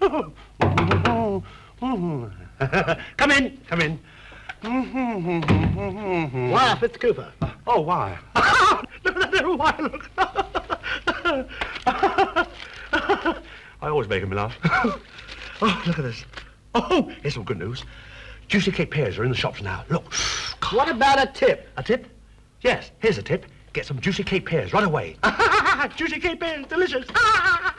Come in, come in. Wire, Mr. Cooper. Oh, why? Look at that little wire, look. I always make him laugh. Oh, look at this. Oh, here's some good news. Juicy Cape Pears are in the shops now. Look. What about a tip? A tip? Yes, here's a tip. Get some Juicy Cape Pears right away. Juicy Cape Pears, delicious.